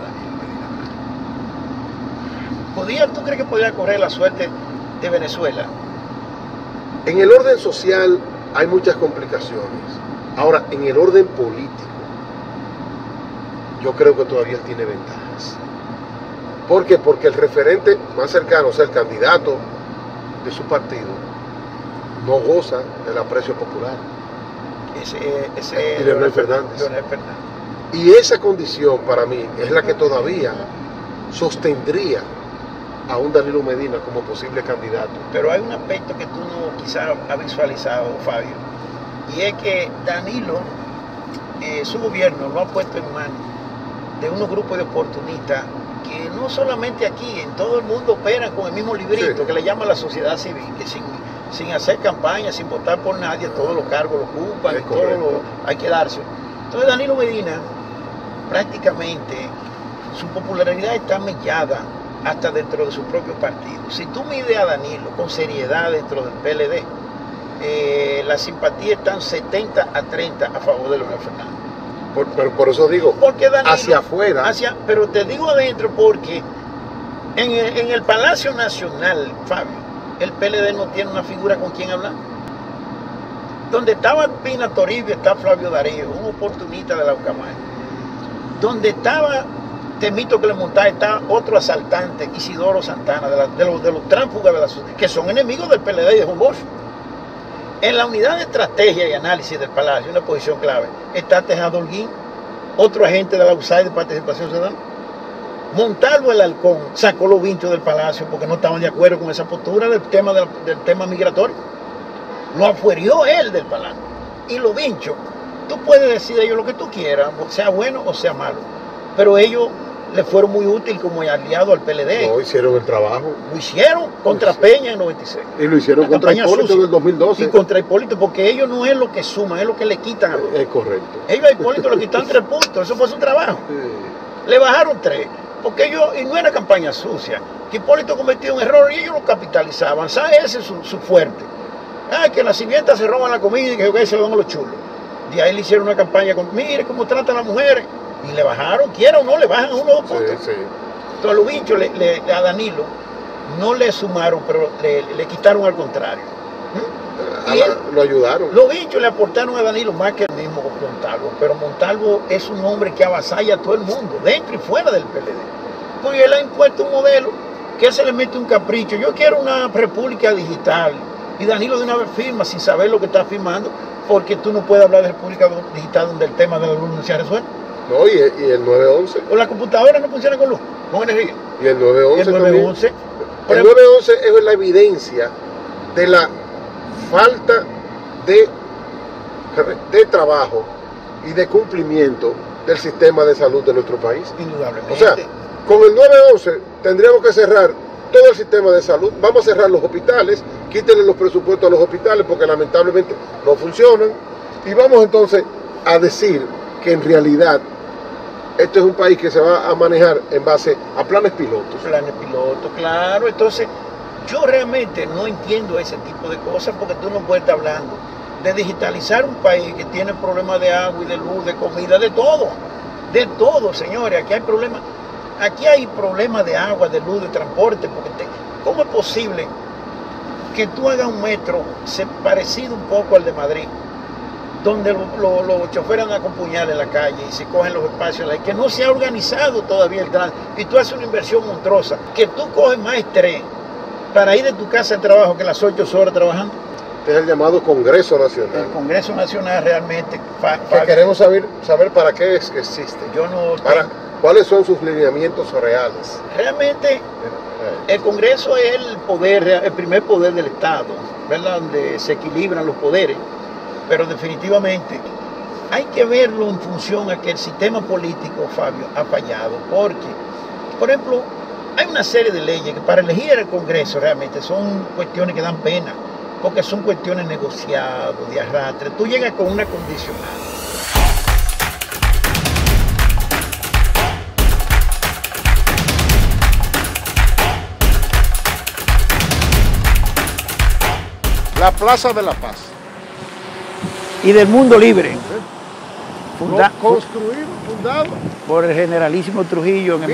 S3: Daniel? ¿Tú crees que podría correr la suerte de Venezuela?
S1: En el orden social hay muchas complicaciones. Ahora, en el orden político, yo creo que todavía él tiene ventajas. ¿Por qué? Porque el referente más cercano, o sea, el candidato de su partido, no goza del aprecio popular.
S3: Ese
S1: Leonel Fernández.
S3: Leonel Fernández.
S1: Y esa condición para mí es la que todavía sostendría a un Danilo Medina como posible candidato.
S3: Pero hay un aspecto que tú no quizás has visualizado, Fabio, y es que Danilo, su gobierno lo ha puesto en manos de unos grupos de oportunistas que no solamente aquí, en todo el mundo operan con el mismo librito, sí, que le llama la sociedad civil, que sin hacer campaña, sin votar por nadie, todos los cargos lo ocupan, hay que darse. Entonces Danilo Medina, prácticamente, su popularidad está mellada hasta dentro de su propio partido. Si tú mides a Danilo con seriedad dentro del PLD, la simpatía están 70-30 a favor de Leonel Fernández.
S1: Por eso digo,
S3: porque Danilo,
S1: hacia afuera.
S3: Pero te digo adentro porque en el Palacio Nacional, Fabio, el PLD no tiene una figura con quien hablar. Donde estaba Pina Toribio está Flavio Darío, un oportunista de la Ucamaya. Donde estaba Temito que le montaba está otro asaltante, Isidoro Santana, de los tránsfugas de la ciudad, que son enemigos del PLD y de Juan Bosch. En la unidad de estrategia y análisis del Palacio, una posición clave, está Tejada Holguín, otro agente de la USAID de Participación Ciudadana. Montalvo el Halcón sacó los vinchos del Palacio porque no estaban de acuerdo con esa postura del tema migratorio. Lo afuerió él del Palacio. Y los vinchos, tú puedes decir de ellos lo que tú quieras, sea bueno o sea malo, pero ellos le fueron muy útiles como aliado al PLD.
S1: No, hicieron el trabajo.
S3: Lo hicieron contra Peña en 96.
S1: Y lo hicieron contra Hipólito en el 2012.
S3: Y contra Hipólito, porque ellos no es lo que suman, es lo que le quitan.
S1: Es correcto.
S3: Ellos a Hipólito le quitaron 3 puntos, eso fue su trabajo. Le bajaron 3, porque ellos, y no era campaña sucia, que Hipólito cometió un error y ellos lo capitalizaban. ¿Sabes? Ese es su fuerte. Que las sirvientas se roban la comida y que se lo dan a los chulos. De ahí le hicieron una campaña con, mire cómo tratan a las mujeres. Y le bajaron, quiera o no, le bajan 1 o 2 puntos.
S1: Sí.
S3: Entonces los vinchos a Danilo no le sumaron, pero le quitaron al contrario.
S1: Lo ayudaron.
S3: Los vinchos le aportaron a Danilo más que el mismo Montalvo, pero Montalvo es un hombre que avasalla a todo el mundo, dentro y fuera del PLD. Porque él ha impuesto un modelo que él se le mete un capricho. Yo quiero una república digital. Y Danilo de una vez firma sin saber lo que está firmando, porque tú no puedes hablar de república digital donde el tema de la luz no se ha resuelto.
S1: No, y el 911.
S3: O la computadora no funciona con luz, con energía.
S1: Y el 911
S3: el 911
S1: también. El 911 es la evidencia de la falta de trabajo y de cumplimiento del sistema de salud de nuestro país.
S3: Indudablemente.
S1: O sea, con el 911 tendríamos que cerrar todo el sistema de salud. Vamos a cerrar los hospitales, quítenle los presupuestos a los hospitales porque lamentablemente no funcionan. Y vamos entonces a decir que en realidad esto es un país que se va a manejar en base a planes pilotos.
S3: Planes pilotos, claro. Entonces, yo realmente no entiendo ese tipo de cosas porque tú no puedes estar hablando de digitalizar un país que tiene problemas de agua y de luz, de comida, de todo, señores. Aquí hay problemas. Aquí hay problemas de agua, de luz, de transporte. Porque ¿cómo es posible que tú hagas un metro parecido un poco al de Madrid, donde los choferes andan con puñales en la calle y se cogen los espacios, que no se ha organizado todavía el tránsito, y tú haces una inversión monstruosa, que tú coges más estrés para ir de tu casa al trabajo que las 8 horas trabajando?
S1: Es el llamado Congreso Nacional.
S3: El Congreso Nacional realmente...
S1: Que queremos saber para qué es que existe.
S3: Yo no...
S1: ¿Cuáles son sus lineamientos reales?
S3: Realmente, el Congreso es el poder, el primer poder del Estado, ¿verdad? Donde se equilibran los poderes. Pero definitivamente hay que verlo en función a que el sistema político, Fabio, ha fallado. Porque, por ejemplo, hay una serie de leyes que para elegir el Congreso realmente son cuestiones que dan pena, porque son cuestiones negociadas, de arrastre. Tú llegas con una condicional.
S1: La Plaza de la Paz.
S3: Y del mundo libre.
S1: Fundado
S3: por el generalísimo Trujillo en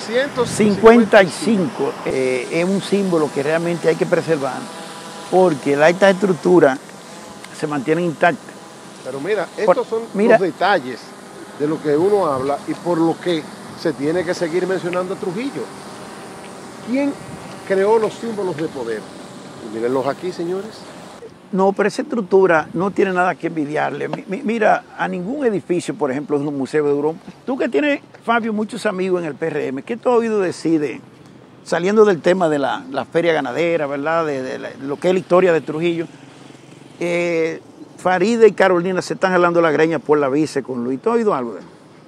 S1: 1955.
S3: Es un símbolo que realmente hay que preservar, porque estas estructuras se mantienen intactas.
S1: Pero mira, estos son los detalles de lo que uno habla y por lo que se tiene que seguir mencionando a Trujillo. ¿Quién creó los símbolos de poder? Y mírenlos aquí, señores.
S3: No, pero esa estructura no tiene nada que envidiarle. Mira, a ningún edificio, por ejemplo, de un museo de Europa. Tú que tienes, Fabio, muchos amigos en el PRM, ¿qué tú has oído decir saliendo del tema de la feria ganadera, ¿verdad? De lo que es la historia de Trujillo? Faride y Carolina se están jalando la greña por la vice con Luis. ¿Tú has oído algo de eso?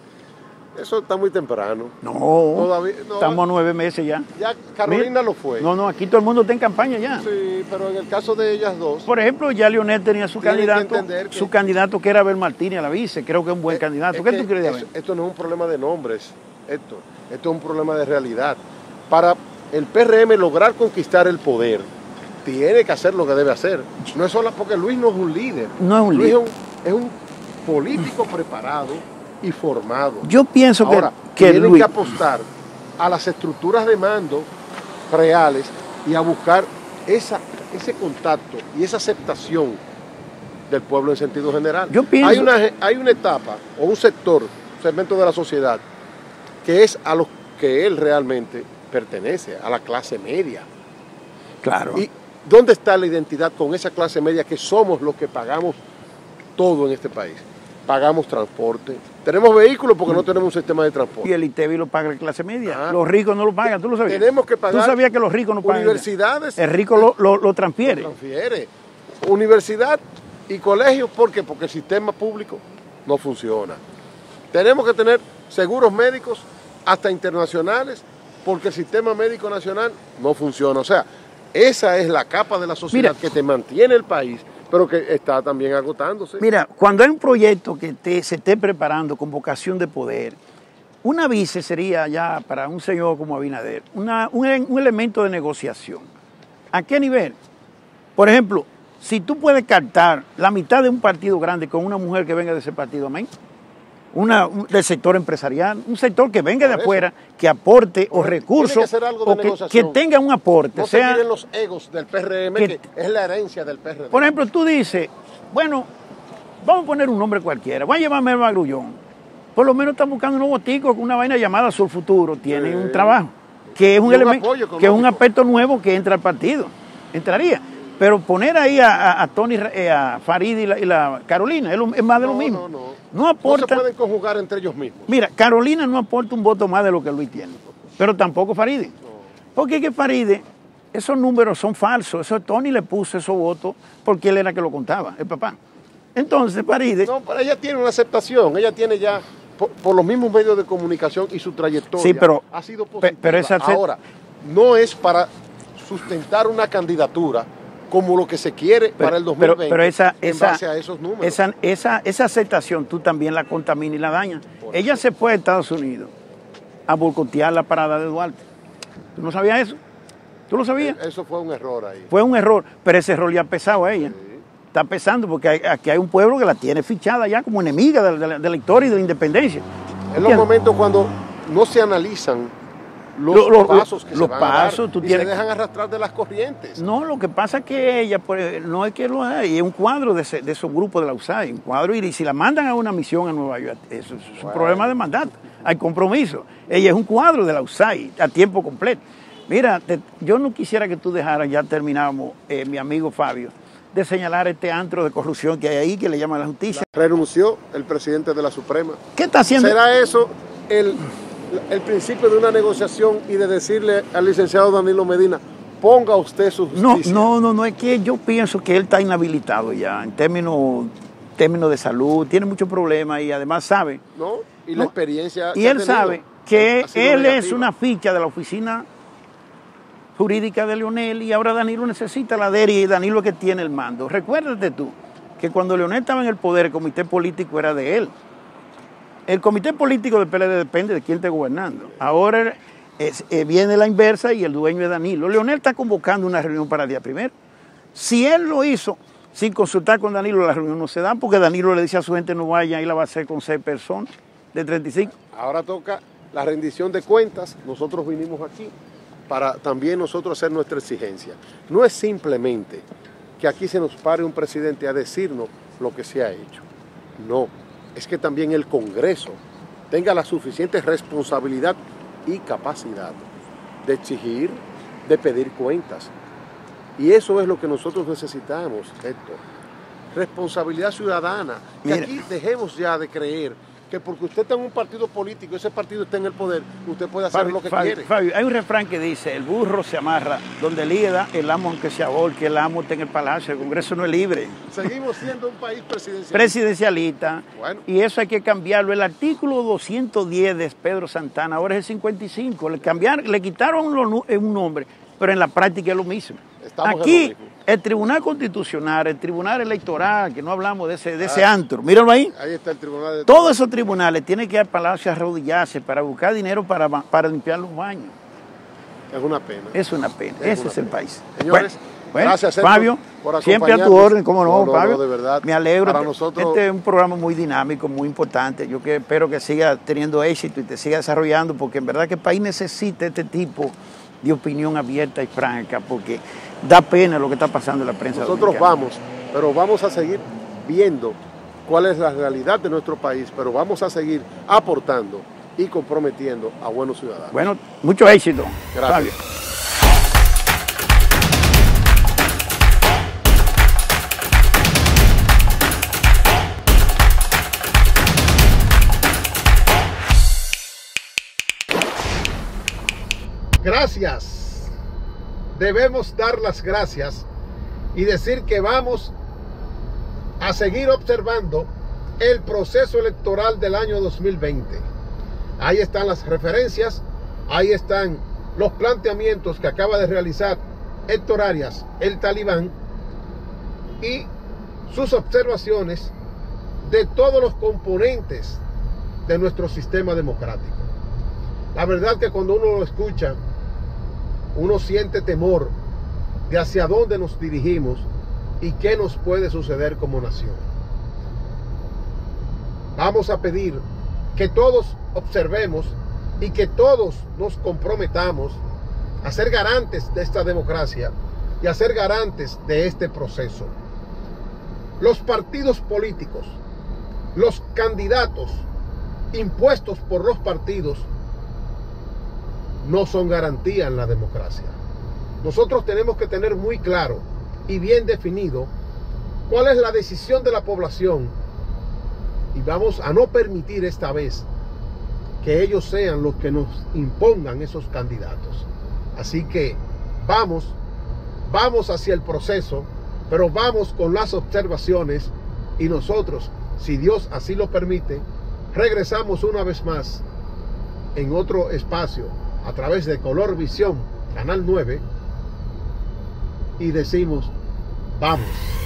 S1: Eso está muy temprano.
S3: No,
S1: todavía, no,
S3: estamos a 9 meses ya.
S1: Ya Carolina lo fue.
S3: No, aquí todo el mundo está en campaña ya.
S1: Sí, pero en el caso de ellas dos...
S3: Por ejemplo, ya Leonel tenía su candidato que era Abel Martínez a la vice. Creo que es un buen candidato. ¿Qué tú crees de Abel?
S1: Esto no es un problema de nombres, esto es un problema de realidad. Para el PRM lograr conquistar el poder, tiene que hacer lo que debe hacer. No es solo porque Luis no es un líder.
S3: No es un líder.
S1: Luis es un político preparado y formado.
S3: Yo pienso
S1: ahora,
S3: que
S1: tienen
S3: Luis...
S1: que apostar a las estructuras de mando reales y a buscar ese contacto y esa aceptación del pueblo en sentido general.
S3: Yo pienso...
S1: hay una etapa o un segmento de la sociedad que es a los que él realmente pertenece, a la clase media.
S3: Claro.
S1: ¿Y dónde está la identidad con esa clase media que somos los que pagamos todo en este país? Pagamos transporte. Tenemos vehículos porque no tenemos un sistema de transporte.
S3: Y el ITEVI lo paga la clase media. Los ricos no lo pagan, ¿tú lo sabías?
S1: Tenemos que pagar.
S3: ¿Tú sabías que los ricos no pagan?
S1: Universidades.
S3: El rico lo transfiere.
S1: Lo transfiere. Universidad y colegios, ¿por qué? Porque el sistema público no funciona. Tenemos que tener seguros médicos hasta internacionales porque el sistema médico nacional no funciona. O sea, esa es la capa de la sociedad que te mantiene el país, pero que está también agotándose.
S3: Mira, cuando hay un proyecto que se esté preparando con vocación de poder, una vice sería ya para un señor como Abinader un elemento de negociación. ¿A qué nivel? Por ejemplo, si tú puedes captar la mitad de un partido grande con una mujer que venga de ese partido, amén, del sector empresarial, un sector que venga de afuera, que aporte o recursos, que tenga un aporte.
S1: No se miren los egos del PRM, que es la herencia del PRM.
S3: Por ejemplo, tú dices, bueno, vamos a poner un nombre cualquiera, voy a llamarme a Grullón. Por lo menos están buscando unos boticos con una vaina llamada Sur Futuro, tienen un trabajo, que es un elemento, que es un aspecto nuevo que entra al partido, entraría. Pero poner ahí a Tony, a Farid y la Carolina es más de lo mismo. No aporta.
S1: No se pueden conjugar entre ellos mismos.
S3: Mira, Carolina no aporta un voto más de lo que Luis tiene, pero tampoco Farid. Porque es que Farid, esos números son falsos. Eso Tony le puso esos votos porque él era que lo contaba, el papá. Entonces Farid...
S1: No, pero ella tiene una aceptación, ella tiene ya, por los mismos medios de comunicación y su trayectoria,
S3: sí, pero,
S1: ha sido positiva.
S3: Pero
S1: ahora, no es para sustentar una candidatura como lo que se quiere para el 2020,
S3: pero
S1: en base a esos números.
S3: Esa aceptación tú también la contaminas y la dañas. Ella se fue a Estados Unidos a boicotear la parada de Duarte. ¿Tú no sabías eso? ¿Tú lo sabías?
S1: Eso fue un error ahí.
S3: Fue un error, pero ese error le ha pesado a ella. Sí. Está pesando porque aquí hay un pueblo que la tiene fichada ya como enemiga de la historia y de la independencia.
S1: En los momentos cuando no se analizan los pasos que se van a dar y se dejan arrastrar de las corrientes.
S3: No, lo que pasa es que ella, no es que lo hay, es un cuadro de esos grupos de la USAID, un cuadro, y si la mandan a una misión a Nueva York, eso es un problema de mandato, hay compromiso. Ella es un cuadro de la USAID a tiempo completo. Mira, yo no quisiera que tú dejaras, ya terminamos, mi amigo Fabio, de señalar este antro de corrupción que hay ahí, que le llaman la justicia.
S1: Renunció el presidente de la Suprema.
S3: ¿Qué está haciendo?
S1: ¿Será eso el principio de una negociación y de decirle al licenciado Danilo Medina, ponga usted su justicia?
S3: No, es que yo pienso que él está inhabilitado ya en términos de salud, tiene muchos problemas y además sabe.
S1: ¿No? Y la experiencia.
S3: Y él sabe que él es una ficha de la oficina jurídica de Leonel y ahora Danilo necesita la de él y Danilo que tiene el mando. Recuérdate tú que cuando Leonel estaba en el poder, el comité político era de él. El comité político del PLD depende de quién esté gobernando. Ahora viene la inversa y el dueño es Danilo. Leonel está convocando una reunión para el día primero. Si él lo hizo sin consultar con Danilo, la reunión no se da porque Danilo le dice a su gente no vaya y la va a hacer con 6 personas de 35.
S1: Ahora toca la rendición de cuentas. Nosotros vinimos aquí para también nosotros hacer nuestra exigencia. No es simplemente que aquí se nos pare un presidente a decirnos lo que se ha hecho. No, es que también el Congreso tenga la suficiente responsabilidad y capacidad de exigir, de pedir cuentas. Y eso es lo que nosotros necesitamos, Héctor. Responsabilidad ciudadana. Que aquí dejemos ya de creer que porque usted está en un partido político, ese partido está en el poder, usted puede hacer lo que quiere.
S3: Fabio, hay un refrán que dice, el burro se amarra donde liga, el amo aunque se ahorque, el amo está en el palacio, el Congreso no es libre.
S1: Seguimos siendo un país presidencialista.
S3: Presidencialista.
S1: Bueno.
S3: Y eso hay que cambiarlo. El artículo 210 de Pedro Santana, ahora es el 55. Le quitaron un nombre, pero en la práctica es lo mismo.
S1: Estamos
S3: aquí,
S1: en lo mismo.
S3: el Tribunal Constitucional, el Tribunal Electoral, que no hablamos de ese antro, míralo ahí.
S1: Ahí está el Tribunal de...
S3: Todos esos tribunales tienen que ir al Palacio a arrodillarse para buscar dinero para limpiar los baños.
S1: Es una pena.
S3: Es una pena. Ese es el país.
S1: Señores,
S3: bueno,
S1: gracias,
S3: Fabio,
S1: por
S3: siempre a tu orden, ¿cómo no, Fabio?
S1: No, de verdad.
S3: Me alegro.
S1: Para nosotros...
S3: Este es un programa muy dinámico, muy importante. Yo espero que siga teniendo éxito y te siga desarrollando, porque en verdad que el país necesita este tipo de opinión abierta y franca, porque da pena lo que está pasando en la prensa
S1: Nosotros
S3: dominicana.
S1: vamos, pero vamos a seguir viendo cuál es la realidad de nuestro país, pero vamos a seguir aportando y comprometiendo a buenos ciudadanos.
S3: Bueno, mucho éxito.
S1: Gracias.
S3: Fabio.
S1: Gracias. Debemos dar las gracias y decir que vamos a seguir observando el proceso electoral del año 2020. Ahí están las referencias, ahí están los planteamientos que acaba de realizar Héctor Arias, el talibán, y sus observaciones de todos los componentes de nuestro sistema democrático. La verdad que cuando uno lo escucha, uno siente temor de hacia dónde nos dirigimos y qué nos puede suceder como nación. Vamos a pedir que todos observemos y que todos nos comprometamos a ser garantes de esta democracia y a ser garantes de este proceso. Los partidos políticos, los candidatos impuestos por los partidos, no son garantía en la democracia. Nosotros tenemos que tener muy claro y bien definido cuál es la decisión de la población y vamos a no permitir esta vez que ellos sean los que nos impongan esos candidatos. Así que vamos hacia el proceso, pero vamos con las observaciones y nosotros, si Dios así lo permite, regresamos una vez más en otro espacio a través de Color Visión, Canal 9, y decimos, vamos.